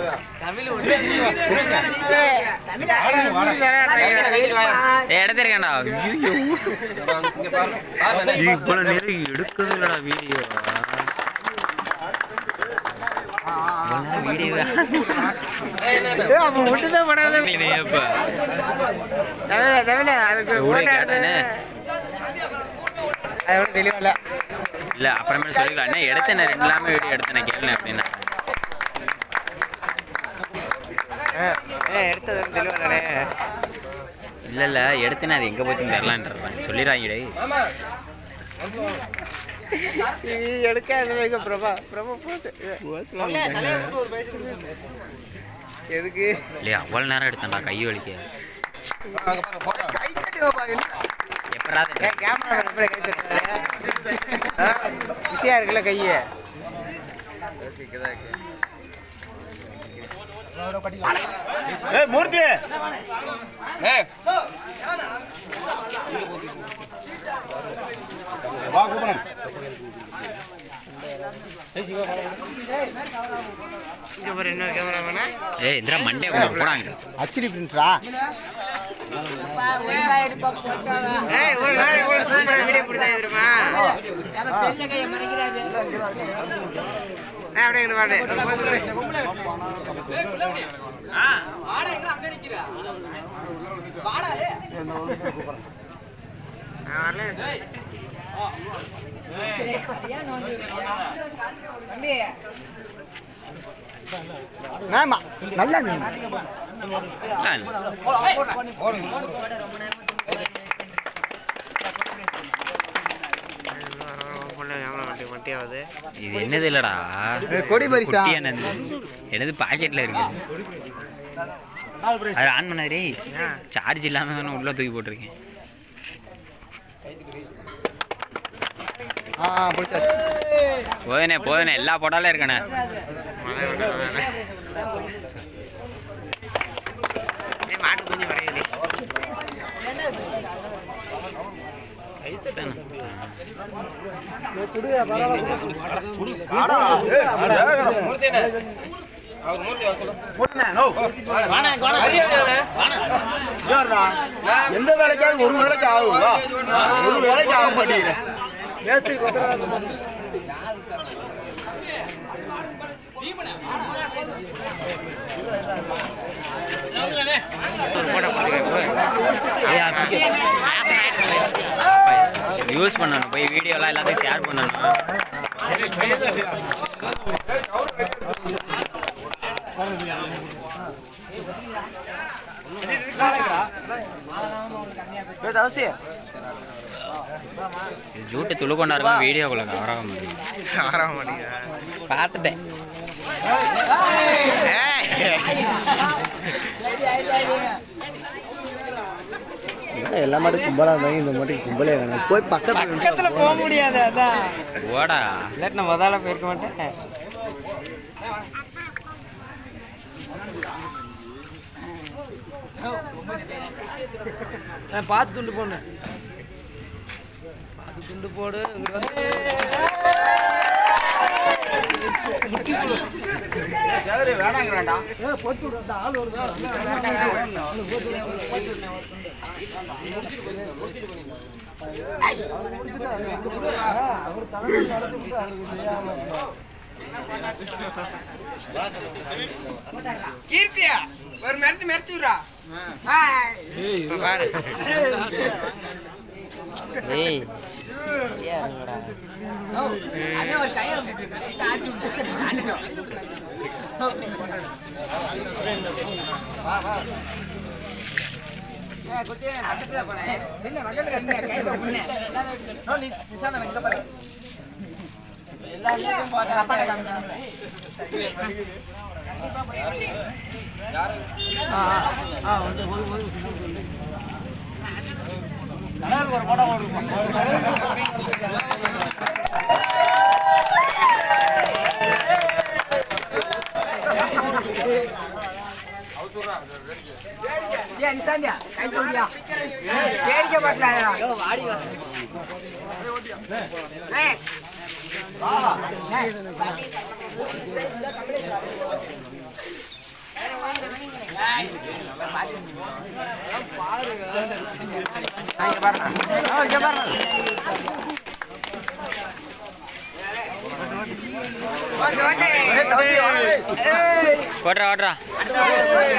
எடுத்திருக்கேன்டா இவ்வளவு நேரம் எடுக்கவே இல்லடா வீடியோ இல்ல அப்புறமே சொல்லிக்கலாம் எடுத்தேன் ரெண்டு எல்லாமே வீடியோ எடுத்தேன் கேள்வி அப்படின்னா எடுத்தது தெளிவானே இல்ல இல்ல எடுத்தேன்னு அது எங்க போச்சுன்னு தெரியலான்றேன் சொல்லிடுறாங்கடே எடுக்காத பிரபா பிரபா போட்டு எதுக்கு இல்லையா அவ்வளவு நேரம் எடுத்தேன்டா கை வலிக்க பிஸியா இருக்குல்ல கைய மூர்த்தி வா கூப்பிடுறேன் இன்னொரு கேமரா வேணா இந்திரா மண்டே போடாங்க ஹெச்டி பிரிண்டரா வீடியோ பிடிச்சா தெரியுமா அப்படியே நல்ல இது என்னது இல்லடா கொடி பரிசா என்னது பாக்கெட்ல இருக்கு அது ஆன் பண்ணாதே சார்ஜ் இல்லாம உள்ள தூக்கி போட்டிருக்கேன் போதுனே எல்லா போட்டாலும் இருக்கண்ணே மாட்டு கொஞ்சம் வரையுது எந்த வேலைக்காவது ஒரு வேலைக்கு ஆகுங்களா ஒரு வேலைக்கு ஆக மாட்டேங்கிறேன் யூஸ் பண்ணணும் போய் வீடியோலாம் எல்லாத்தையும் ஷேர் பண்ணணும் ஜூட்டு துளு கொண்டாருங்க வீடியோக்குள்ள வர முடியும் பார்த்துட்டேன் எல்லா மாட்டும் கும்பலா இருந்தாங்க இந்த மாட்டுக்கு கும்பலே வேணும் போய் பக்கத்துல போக முடியாது அதான் ஓடா இல்லாட்டி நான் முதல்ல போயிருக்க மாட்டேன் பார்த்து துண்டு போடணும் பார்த்து துண்டு போடு சரி வேணாங்கிறான்டா ஆள் கீர்த்தியா ஒரு மிரட்டுறா பாரு ஏய் இங்க பாருங்க இங்க பாருங்க ஓடுறா ஓடுறா